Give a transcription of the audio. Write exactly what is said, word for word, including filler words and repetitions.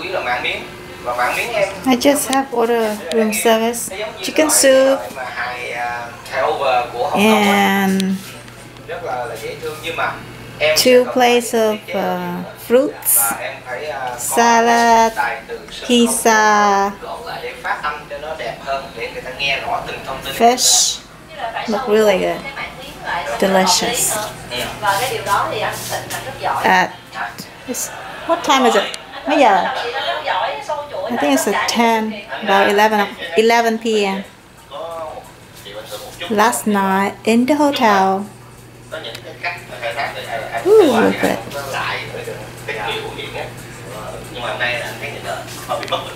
yếu là mặn miếng. Và mặn miếng em. I just have order room service, chicken soup, and two plates of uh, fruits, salad, pizza, fish. Look really good, delicious. At what time is it? Mấy giờ? I think it's at ten, about eleven, eleven p m Last night in the hotel. Ooh, look at it.